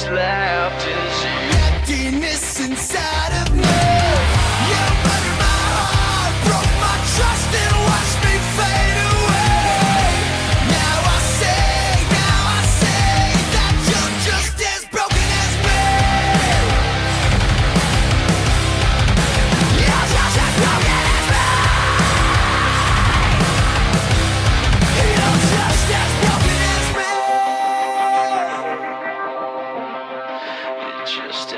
left is you. Emptiness inside of me. You murdered my heart, broke my trust, and watched me fade away. Now I say that you're just as broken as me. You're just as broken as me. You're just as broken as me. It just